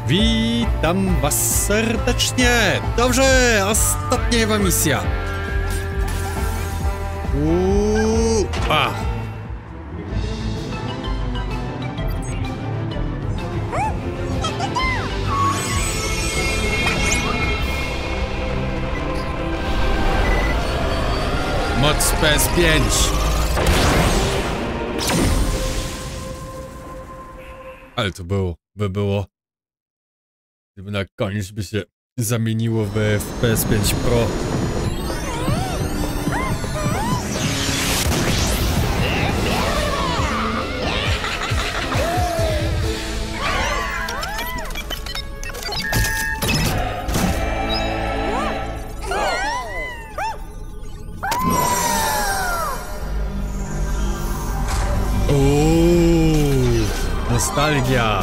Witam was serdecznie! Dobrze, ostatnia chyba misja. A! Moc PS5. Ale to było, gdyby na koniec by się zamieniło w PS5 Pro. Nostalgia.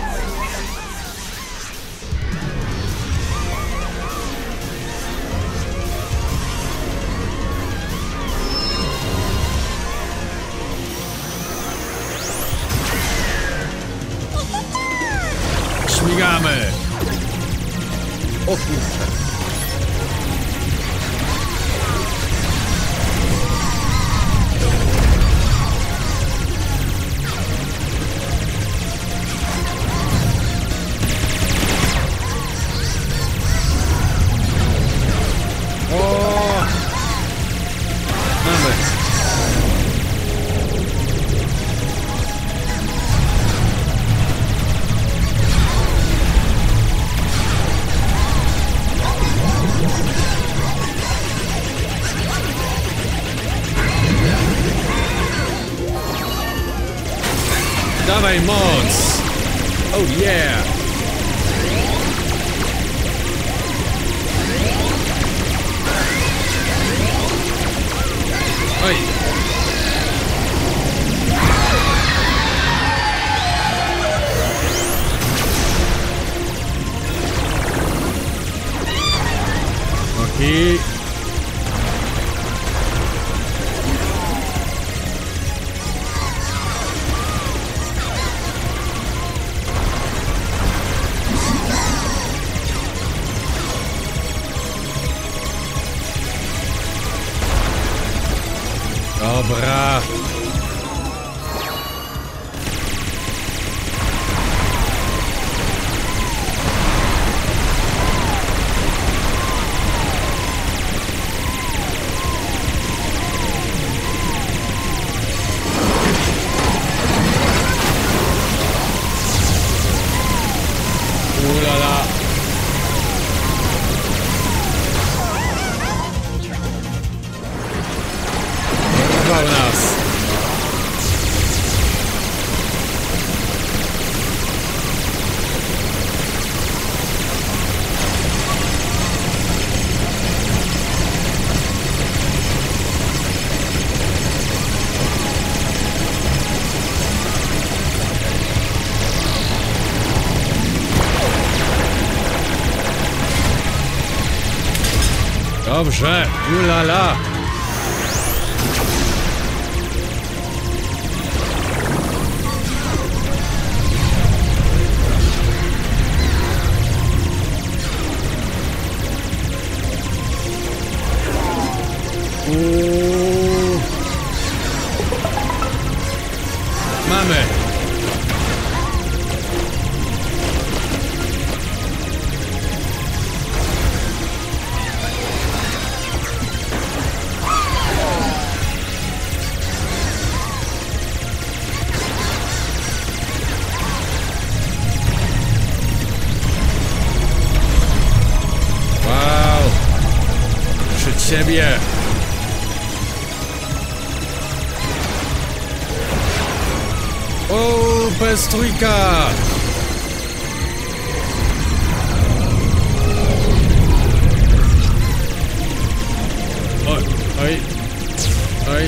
Śmigamy. O kurczę. Dawaj moc! Oh yeah! Oj! Okej. Dobra. Ulala. Porwał nas. Dobrze, ulala. Mamy. Wow. Przed siebie. O, PS3! Oj, oj, oj.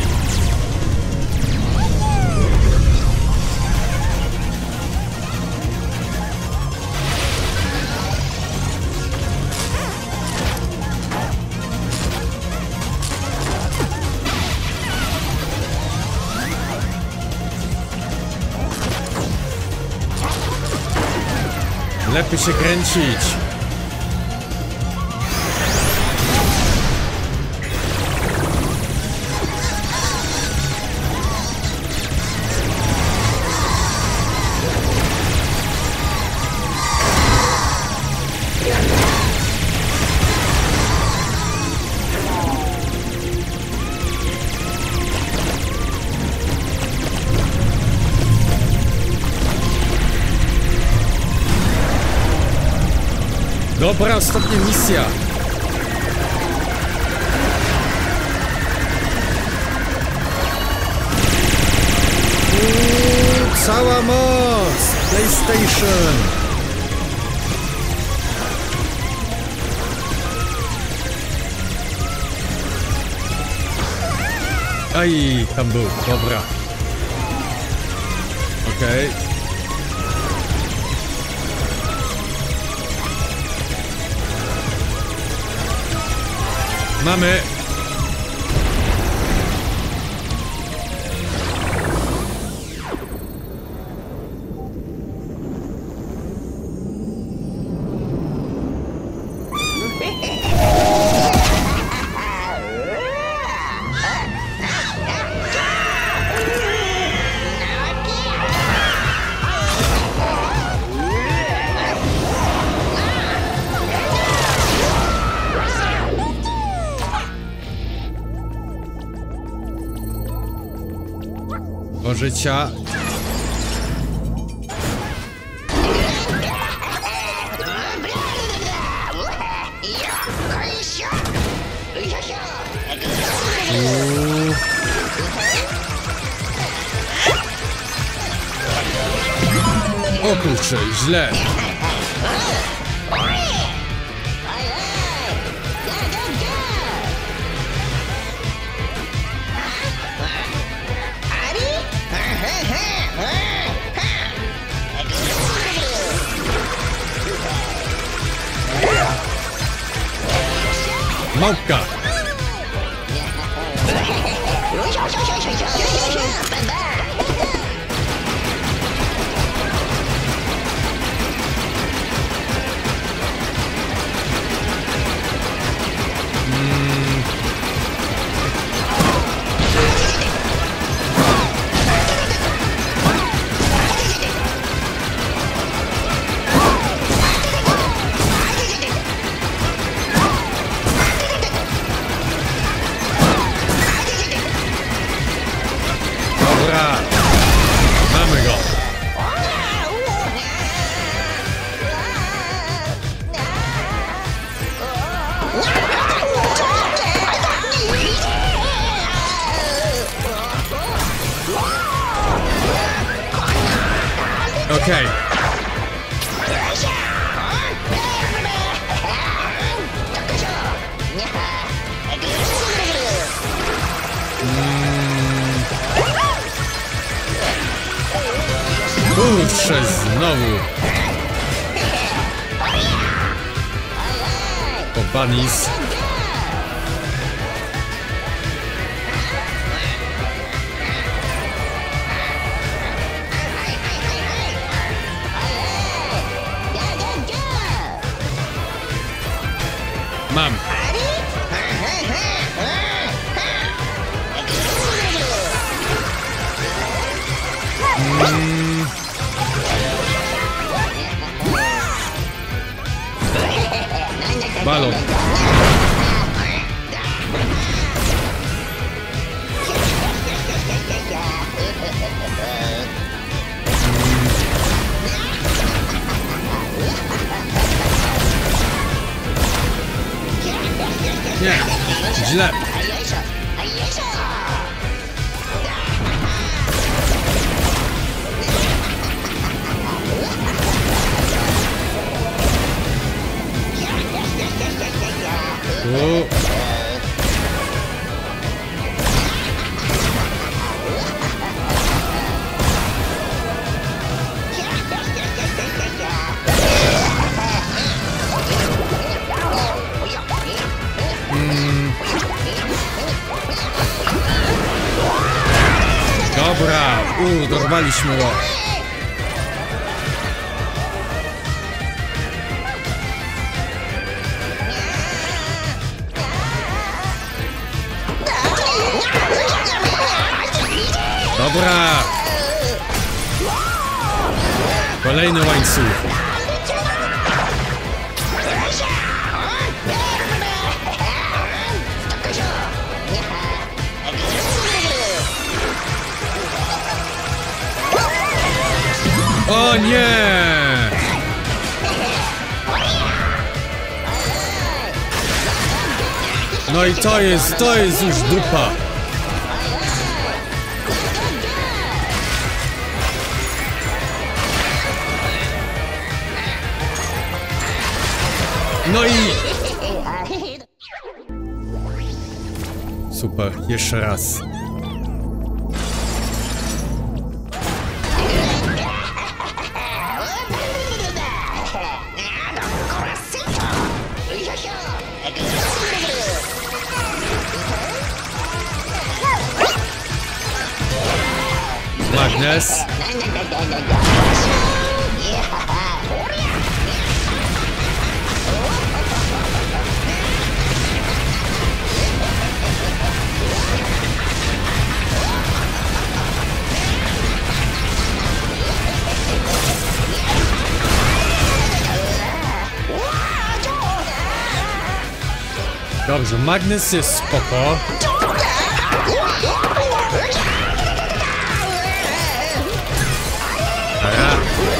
Lepiej się kręcić. Dobra, ostatnia misja. Cała moc! PlayStation! Aj, tam był, dobra. Okej. Mamy. Do życia. O kurczę, źle. Małpka. Mamy go. Okej. Kurczę, znowu. O, bunnies. Mam. Balon. Nie, źle. Dobra, dorwaliśmy go. Dobra! Kolejny łańcuch. O nie! No i to jest już dupa. No i... Super, jeszcze raz. Magnes. Dobrze, magnes jest spoko. Ara.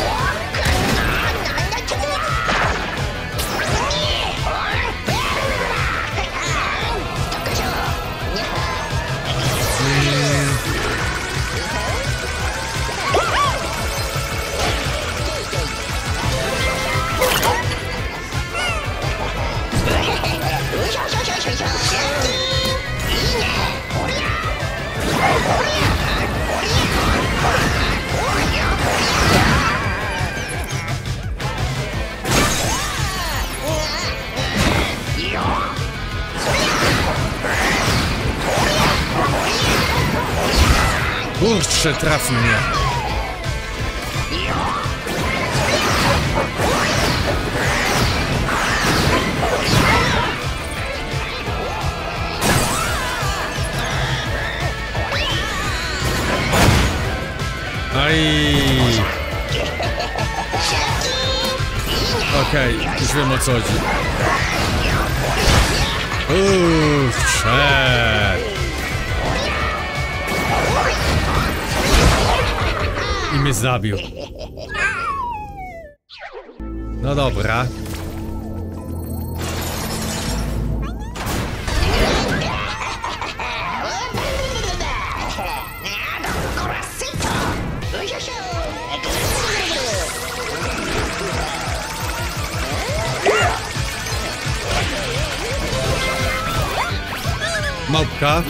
Kurczę, trafił mnie. Aj. Okej, już wiem o co chodzi. Szedł. I mnie zabił. No dobra. Małpka.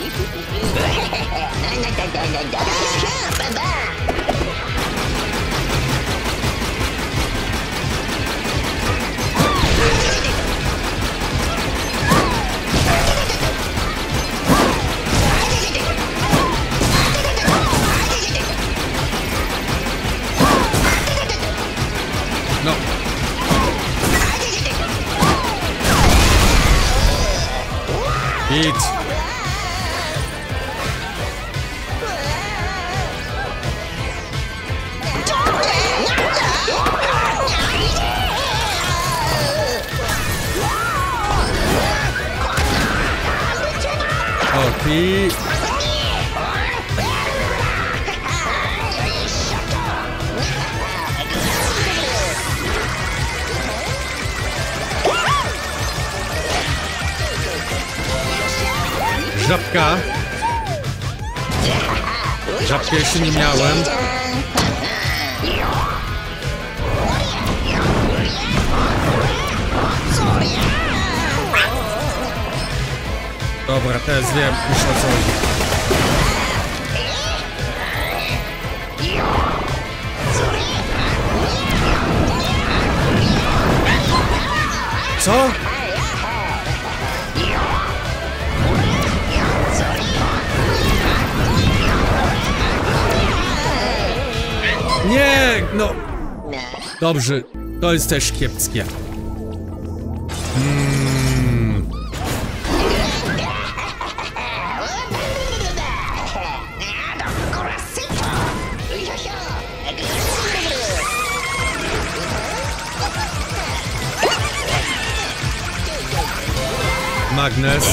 No. Hit. Okej. Żabka. Żabkę jeszcze nie miałem. Dobra, teraz wiem już o co chodzi. Co? Nie, no. Dobrze, to jest też kiepskie. Magnes.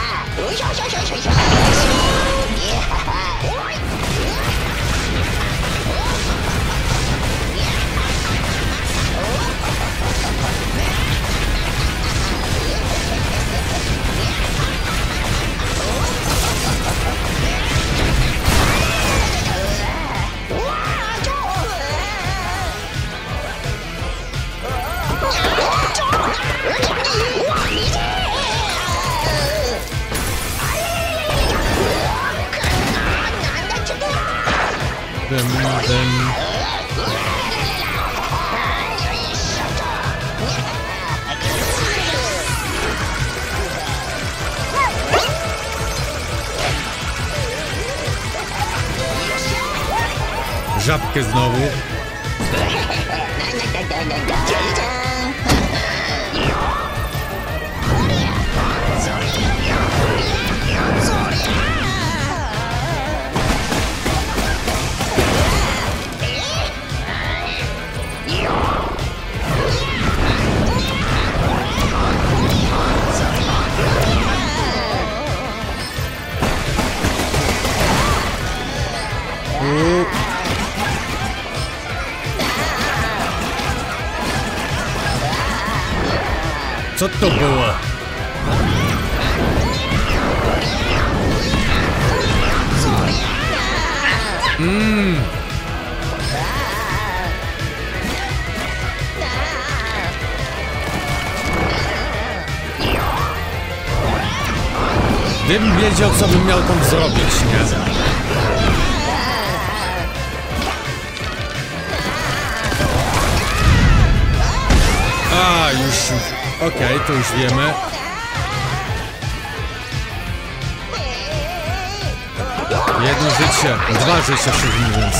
Żabkę znowu. Co to było? Gdybym wiedział, co bym miał tam zrobić, nie? A, już... Okej, to już wiemy. Jedno życie, dwa życia, szczerze mówiąc.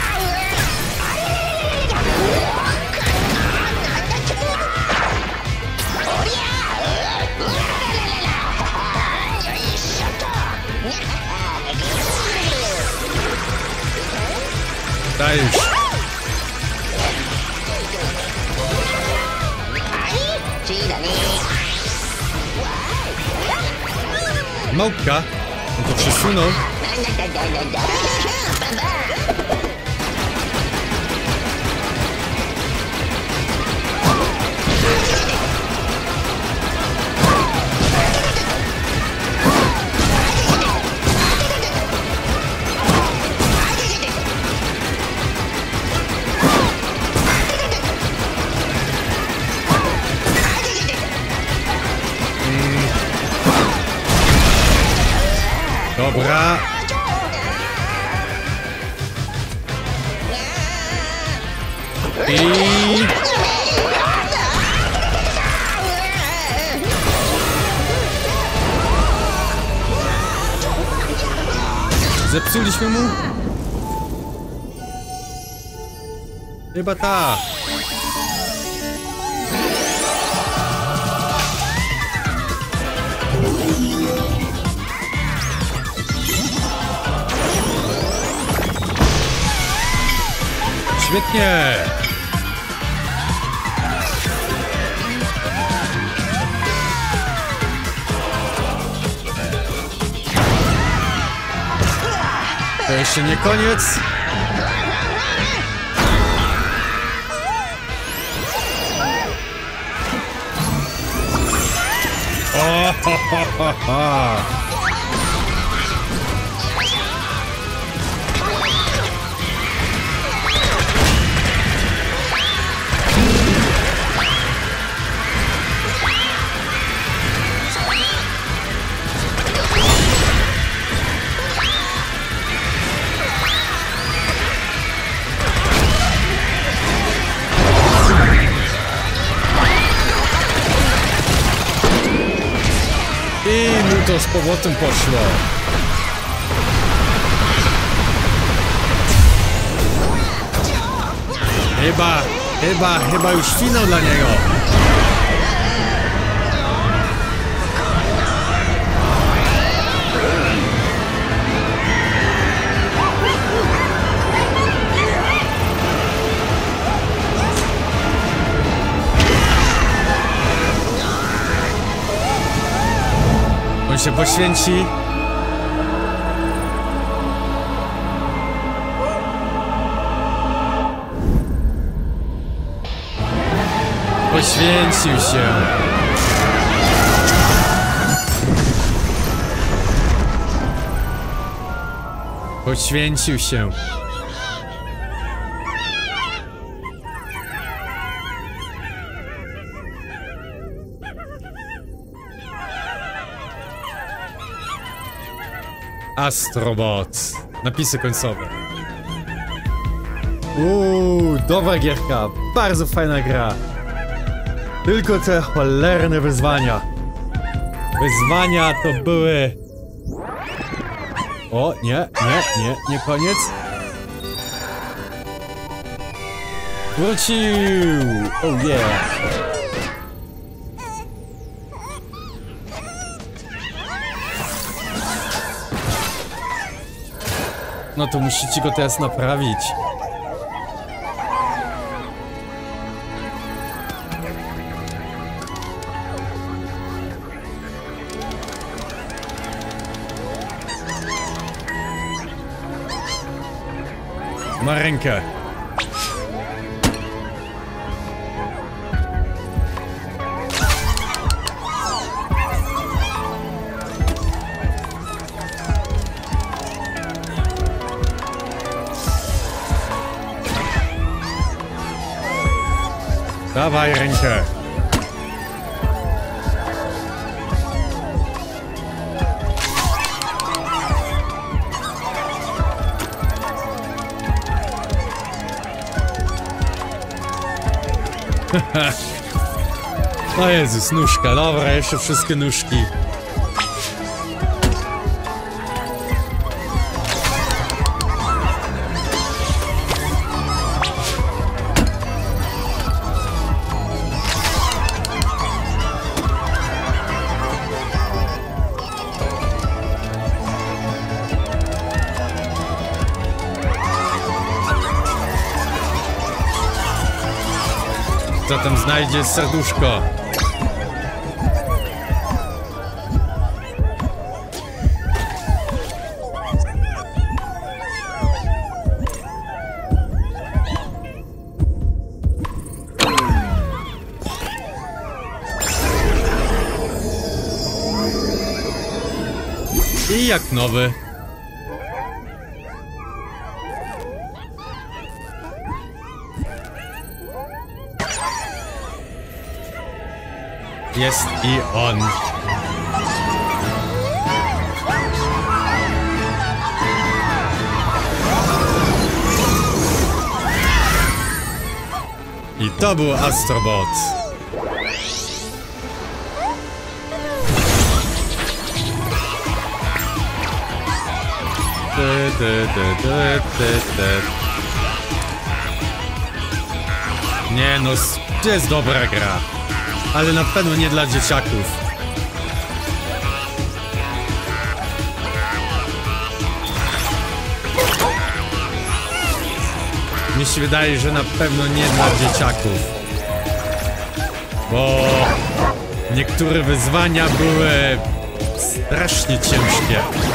Dajesz. Małpka? No to przesunął. Dobra. I... Zepsuliśmy mu? Chyba tak. Świetnie! To jeszcze nie koniec. O, ho, ho, ho, ho. I mu to z powrotem poszło. Chyba już finał dla niego. się poświęci. Poświęcił się. Poświęcił się. Astrobot. Napisy końcowe. Dobra gierka. Bardzo fajna gra. Tylko te cholerne wyzwania. Wyzwania to były... O, nie koniec. Wrócił! Oh yeah! No to musicie go teraz naprawić. Ma rękę. Dawaj rękę. O Jezus, nóżka, dobra, jeszcze wszystkie nóżki. Zatem znajdzie serduszko. I jak nowy. Jest i on. I to był Astrobot. Nie no, to jest dobra gra. Ale na pewno nie dla dzieciaków. Mi się wydaje, że na pewno nie dla dzieciaków. Bo niektóre wyzwania były strasznie ciężkie.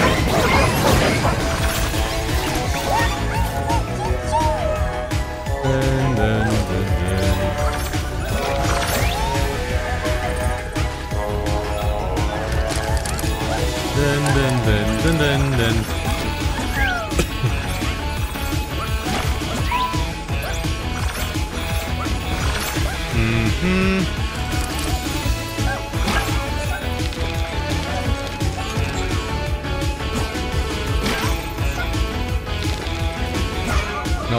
No.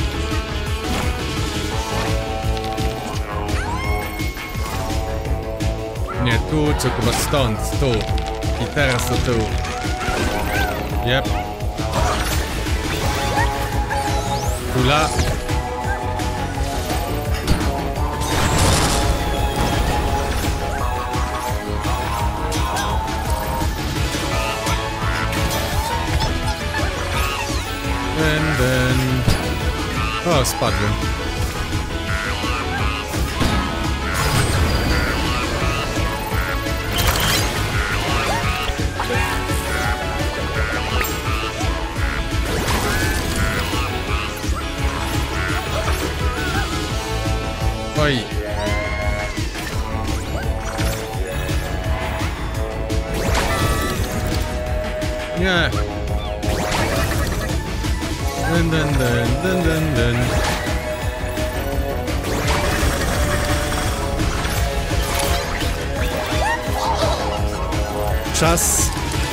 Nie tu, co chyba stąd, tu. I teraz do tyłu. Jep. Kula. O, spadłem. Oj. Nie. Dyn, dyn, dyn, dyn, dyn, dyn. Czas.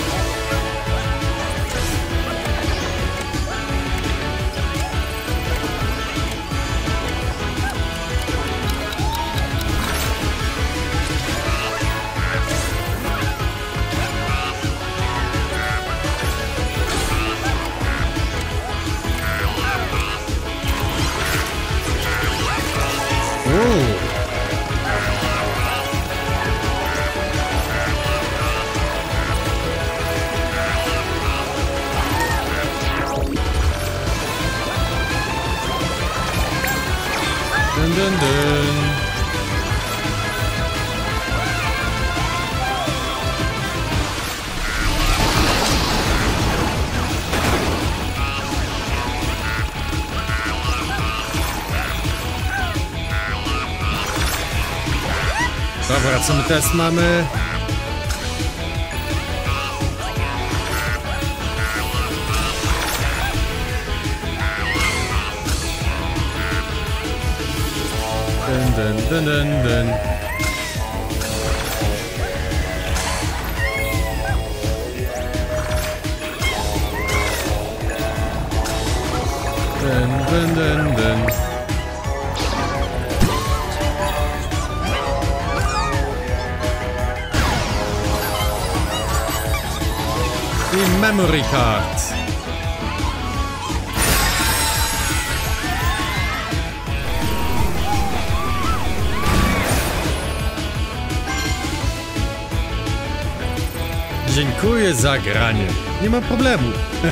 Dun, dun, dun. Dobra, co my teraz mamy? Dun, dun, dun, dun. Dun, dun, dun, dun. I memory card. Dziękuję za granie. Nie ma problemu.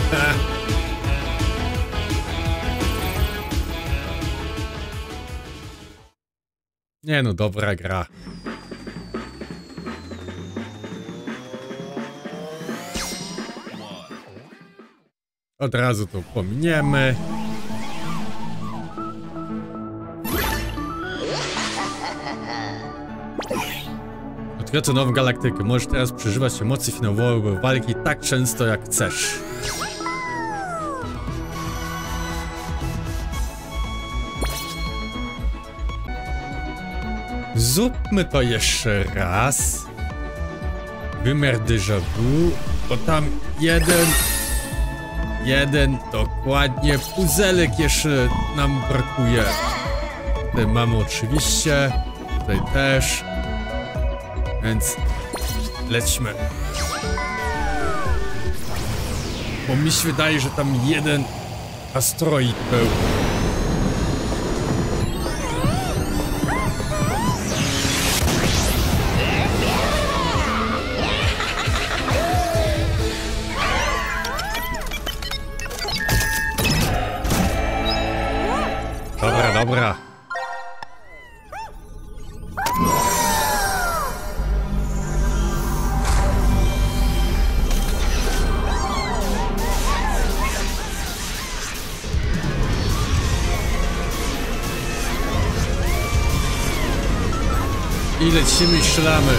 Nie no, dobra gra. Od razu to pominiemy. Odkryto nową galaktykę. Możesz teraz przeżywać emocje finałowe walki tak często jak chcesz. Zróbmy to jeszcze raz. Wymiar déjà vu. Bo tam jeden dokładnie puzelek jeszcze nam brakuje. Tutaj mamy oczywiście. Tutaj też. Więc lećmy. Bo mi się wydaje, że tam jeden asteroid był. Dobra, dobra. I lecimy i strzelamy.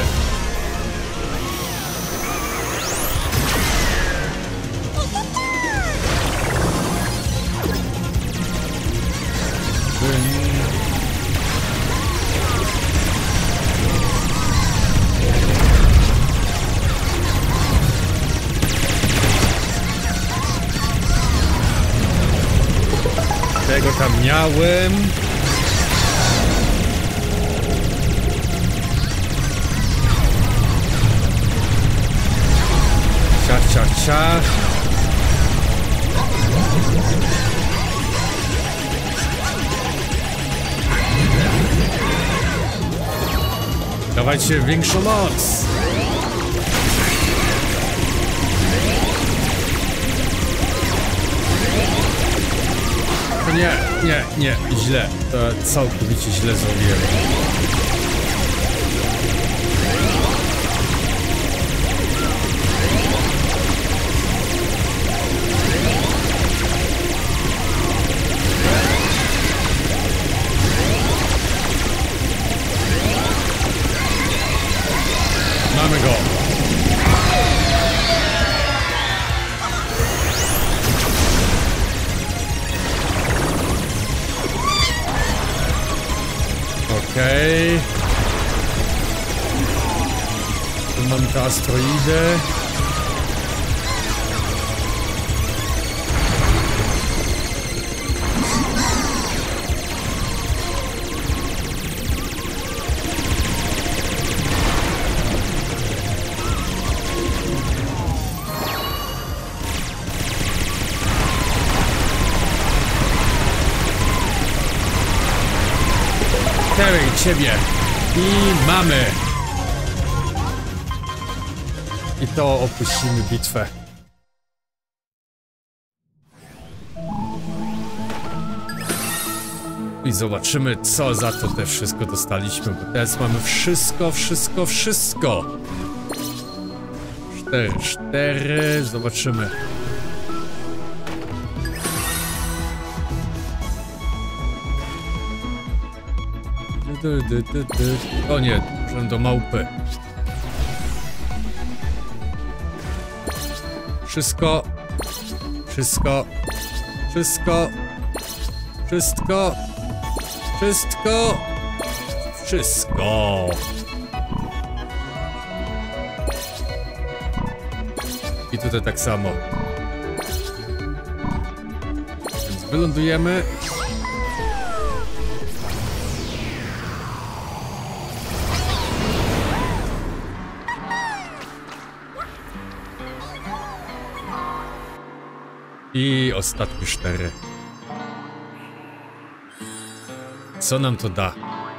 Tego tam miałem. Ciach, ciach, ciach. Dawajcie większą moc. Nie, źle. To całkowicie źle zrobiłem. mam te asteroidy. Ciebie. I mamy. I to opuścimy bitwę. I zobaczymy, co za to też wszystko dostaliśmy, bo teraz mamy wszystko. 4, zobaczymy. O nie, muszę do małpy. Wszystko. I tutaj tak samo. Więc wylądujemy. I ostatnie 4. Co nam to da?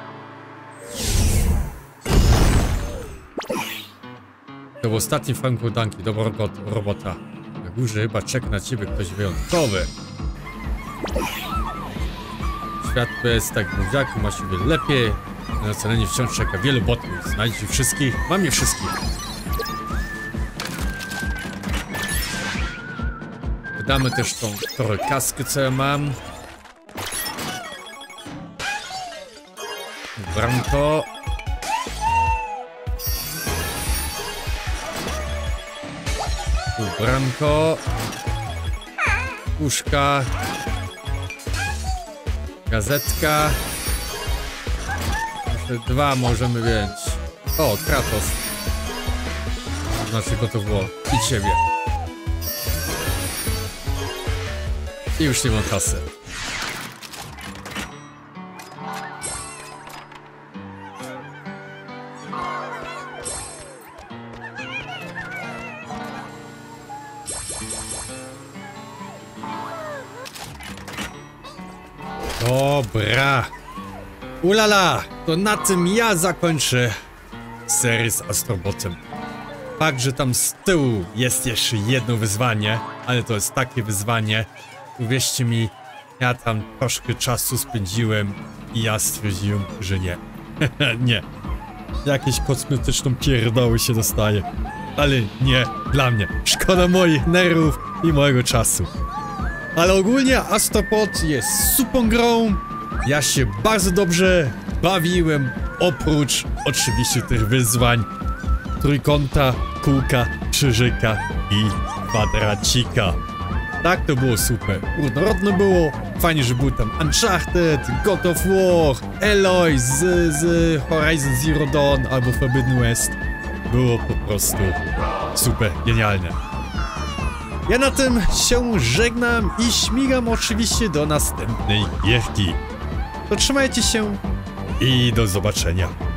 To był ostatni Franko-Danki, dobra robota. Na górze chyba czeka na ciebie ktoś wyjątkowy. Świat bez tak buziaku ma się wiele lepiej. Na ocalenie wciąż czeka wielu botów. Znajdziecie wszystkich? Mam je wszystkich. Wydamy też tą kaskę, co ja mam. Branko. Tu branko. Puszka. Gazetka. Jeszcze 2 możemy wziąć. O, Kratos. Znaczy go to było. I ciebie. I już nie mam kasy. Dobra. Ulala, to na tym ja zakończę serię z Astrobotem. Fakt, że tam z tyłu jest jeszcze jedno wyzwanie, ale to jest takie wyzwanie. Uwierzcie mi, ja tam troszkę czasu spędziłem i ja stwierdziłem, że nie. Nie. Jakieś kosmetyczną pierdoły się dostaje. Ale nie dla mnie. Szkoda moich nerwów i mojego czasu. Ale ogólnie Astrobot jest super grą. Ja się bardzo dobrze bawiłem, oprócz oczywiście tych wyzwań trójkąta, kółka, krzyżyka i kwadracika. Tak, to było super. Różnorodne było. Fajnie, że był tam Uncharted, God of War, Aloy z Horizon Zero Dawn albo Forbidden West. Było po prostu super, genialne. Ja na tym się żegnam i śmigam oczywiście do następnej gierki. To trzymajcie się i do zobaczenia.